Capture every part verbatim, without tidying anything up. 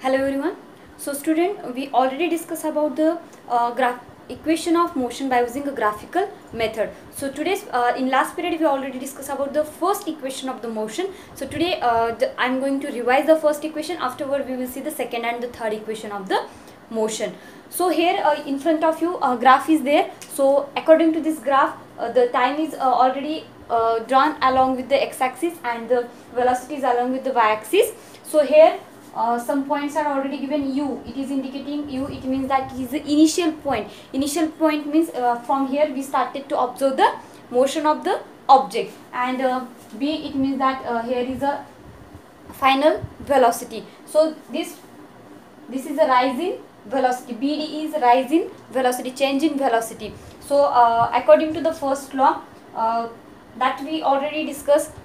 Hello everyone. So student, we already discussed about the uh, graph equation of motion by using a graphical method. So today's uh, in last period we already discussed about the first equation of the motion. So today uh, the, I'm going to revise the first equation. Afterward we will see the second and the third equation of the motion. So here uh, in front of you a graph is there. So according to this graph uh, the time is uh, already uh, drawn along with the x-axis and the velocity is along with the y-axis. So here Uh, some points are already given. U, it is indicating U, it means that it is the initial point. Initial point means uh, from here we started to observe the motion of the object, and uh, B, it means that uh, here is a final velocity. So this this is a rise in velocity. B D is rise in velocity, change in velocity. So uh, according to the first law uh, that we already discussed,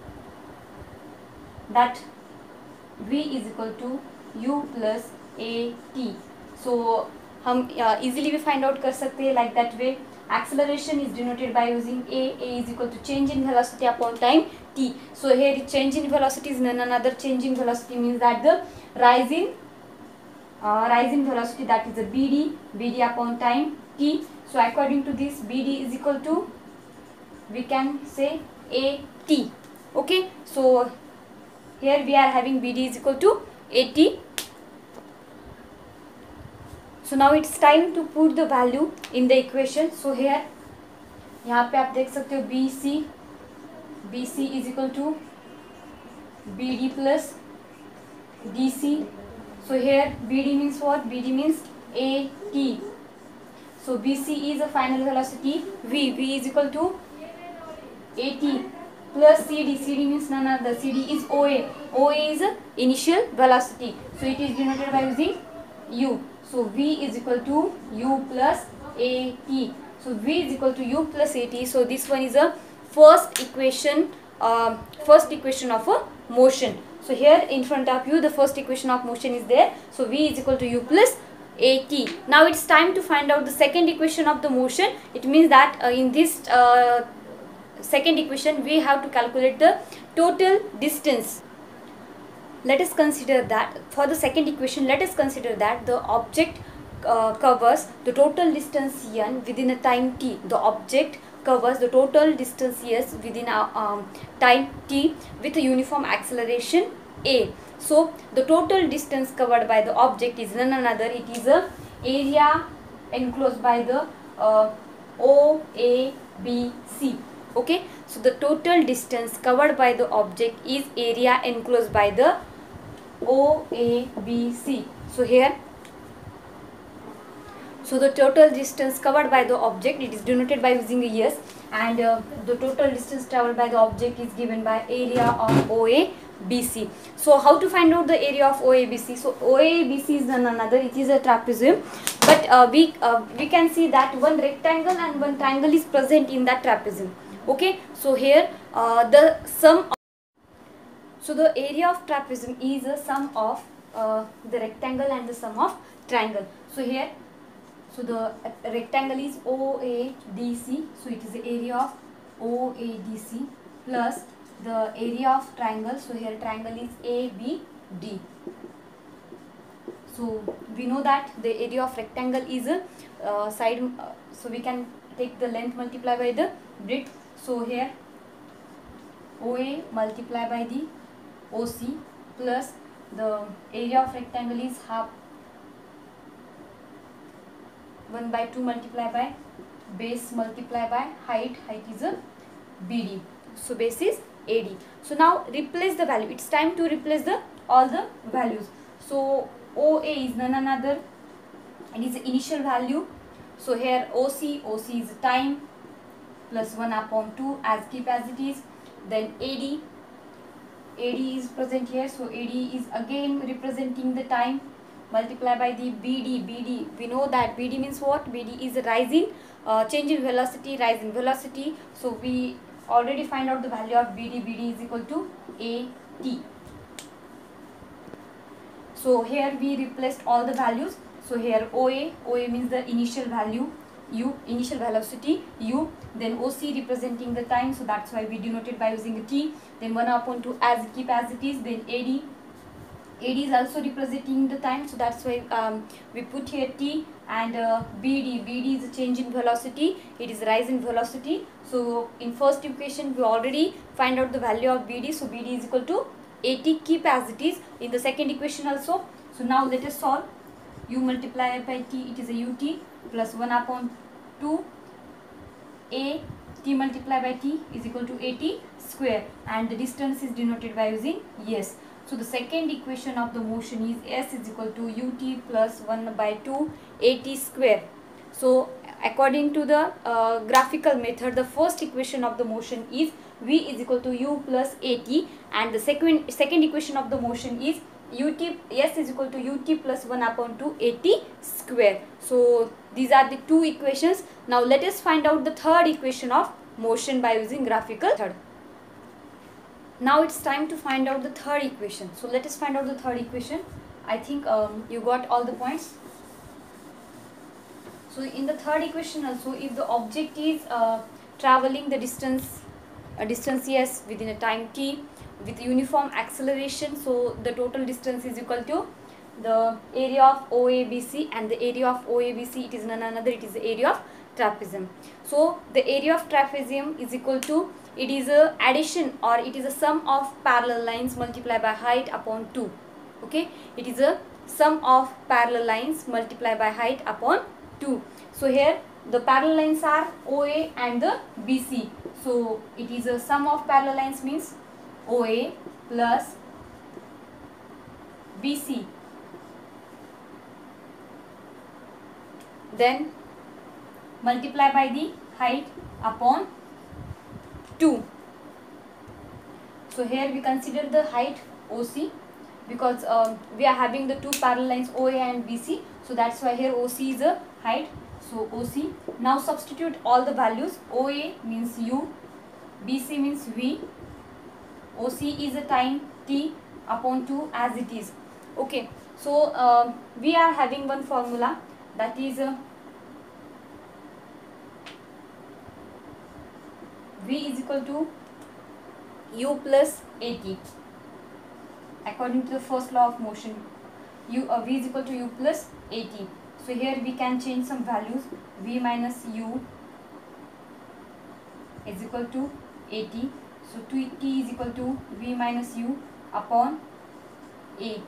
that V is equal to U plus A T. So हम easily भी find out कर सकते हैं like that way. Acceleration is denoted by using A. A is equal to change in velocity upon time T. So here change in velocity is none another. Change in velocity means that the rise in uh, rise in velocity, that is the B D. B D upon time T. So according to this, B D is equal to, we can say, A T. Okay. So here we are having B D is equal to A T. So now it's time to put the value in the equation. So here यहाँ पे आप देख सकते हो B C. B C is equal to B D plus D C. So here B D means what? B D means A T. So B C is a final velocity. V. V is equal to A T plus C D. C D means none other. C D is O A. O A is initial velocity. So it is denoted by using U. So V is equal to U plus A T. So V is equal to U plus A T. So this one is a first equation. Uh, first equation of a motion. So here in front of you the first equation of motion is there. So V is equal to U plus A T. Now it's time to find out the second equation of the motion. It means that uh, in this uh, second equation we have to calculate the total distance. Let us consider that for the second equation, let us consider that the object uh, covers the total distance n within a time t. The object covers the total distance s within a um, time t with a uniform acceleration a. So the total distance covered by the object is none another. It is a area enclosed by the uh, O A B C. Okay, so the total distance covered by the object is area enclosed by the O A B C. So here, so the total distance covered by the object, it is denoted by using a S, and uh, the total distance traveled by the object is given by area of O A B C. So how to find out the area of O A B C? So O A B C is none another. It is a trapezium, but uh, we uh, we can see that one rectangle and one triangle is present in that trapezium. Okay, so here uh, the sum of, so the area of trapezium is a sum of uh, the rectangle and the sum of triangle. So here, so the uh, rectangle is O A D C, so it is the area of O A D C plus the area of triangle. So here triangle is A B D. So we know that the area of rectangle is a uh, side, uh, so we can take the length multiply by the breadth. So here O A multiply by the O C plus the area of rectangle is half, one by two multiply by base multiply by height. Height is a B D. So base is A D. So now replace the value. It's time to replace the all the values. So O A is none another. It is the initial value. So here O C, O C is time plus one upon two as keep as it is. Then A D, A D is present here. So A D is again representing the time, multiply by the B D. B D, we know that B D means what? B D is rising, uh, change in velocity, rise in velocity. So we already find out the value of B D. B D is equal to A T. So here we replaced all the values. So here O A, O A means the initial value, U, initial velocity, U, then O C representing the time, so that's why we denoted by using a T, then one upon two as keep as it is, then A D, A D is also representing the time, so that's why um, we put here T, and uh, B D. B D is a change in velocity, it is rise in velocity. So in first equation we already find out the value of B D, so B D is equal to A T, keep as it is in the second equation also. So now let us solve. U multiplied by T, it is a U T plus one upon two A T multiplied by T is equal to A T square, and the distance is denoted by using S. So the second equation of the motion is S is equal to U T plus one by two A T square. So according to the uh, graphical method, the first equation of the motion is V is equal to U plus A T, and the second second equation of the motion is ut S is equal to ut plus one upon two at square. So these are the two equations. Now let us find out the third equation of motion by using graphical method. Now it's time to find out the third equation. So let us find out the third equation. I think um, you got all the points. So in the third equation also, if the object is uh, traveling the distance a distance S within a time t with uniform acceleration, so the total distance is equal to the area of O A B C, and the area of O A B C, it is none another, it is the area of trapezium. So the area of trapezium is equal to, it is a addition or it is a sum of parallel lines multiplied by height upon two. Okay, it is a sum of parallel lines multiplied by height upon two. So here the parallel lines are O A and the B C. So it is a sum of parallel lines means O A plus B C. Then multiply by the height upon two. So here we consider the height O C, because uh, we are having the two parallel lines O A and B C. So that's why here O C is a height. So O C. Now substitute all the values. O A means U, B C means V, O C is a time t upon two as it is. Okay. So uh, we are having one formula, that is uh, V is equal to U plus A T. According to the first law of motion, U uh, V is equal to U plus A T. So here we can change some values. V minus U is equal to A T. So T is equal to V minus U upon A.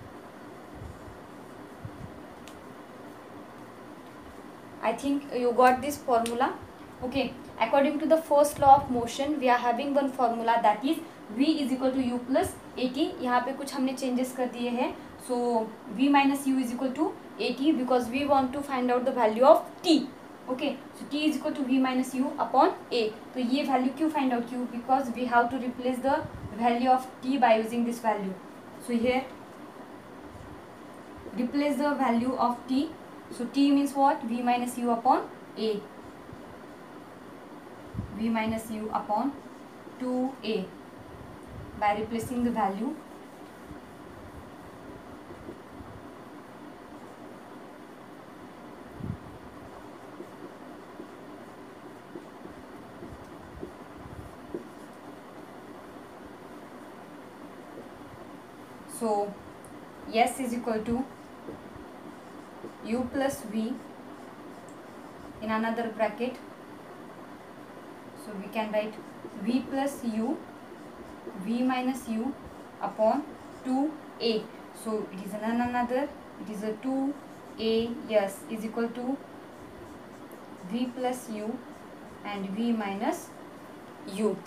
I think you got this formula. Okay. According to the first law of motion, we are having one formula, that is V is equal to U plus A T. यहाँ पे कुछ हमने changes कर दिए हैं. So V minus U is equal to A T, because we want to find out the value of T. Okay. So T is equal to V minus U upon A. तो ये value क्यों find out क्यों? Because we have to replace the value of T by using this value. So here replace the value of T. So T means what? V minus U upon A. V minus U upon two A by replacing the value. So S is equal to U plus V in another bracket. So we can write V plus U, V minus U upon two A. So it is none another, it is a two A S is equal to V plus U and V minus U.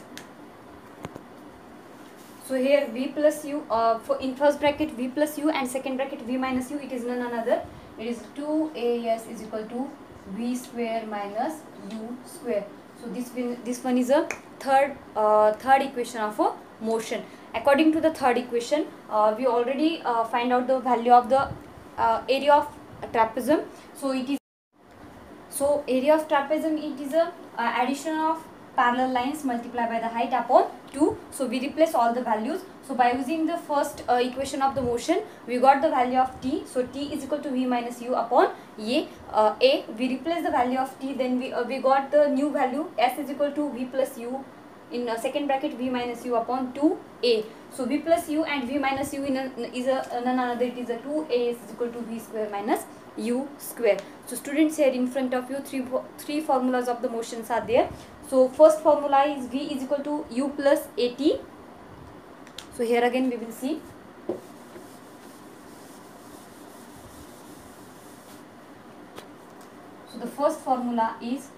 So here V plus U, uh, for in first bracket V plus U and second bracket V minus U, it is none another, it is two A S is equal to V square minus U square. So this will, this one is a third uh, third equation of a motion. According to the third equation, uh, we already uh, find out the value of the uh, area of trapezium. So it is so area of trapezium, it is a uh, addition of parallel lines multiplied by the height upon two. So we replace all the values. So by using the first uh, equation of the motion, we got the value of T. So T is equal to V minus U upon A. Uh, A. We replace the value of T. Then we uh, we got the new value. S is equal to V plus U in uh, second bracket v minus u upon two a. So v plus u and v minus u in a, is a none other, it is a two a is equal to v square minus u square. So students, here in front of you three three formulas of the motions are there. So first formula is v is equal to u plus at. So here again we will see. So the first formula is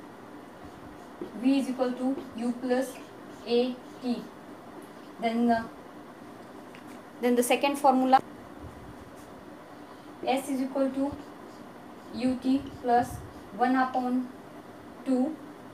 v is equal to u plus at. Then uh, then the second formula, s is equal to ut plus one upon two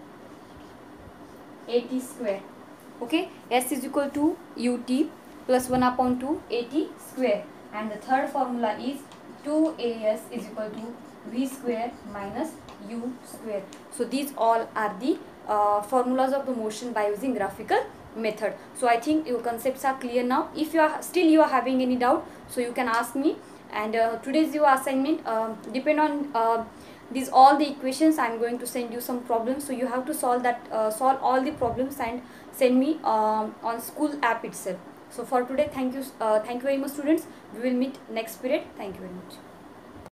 at square. Okay, s is equal to ut plus one upon two at square. And the third formula is two a s is equal to v square minus u square. So these all are the uh, formulas of the motion by using graphical method. So I think your concepts are clear now. If you are still you are having any doubt, so you can ask me. And uh, today's your assignment uh, depend on uh, these all the equations. I am going to send you some problems, so you have to solve that uh, solve all the problems and send me uh, on school app itself. So for today, thank you uh, thank you very much students. We will meet next period. Thank you very much.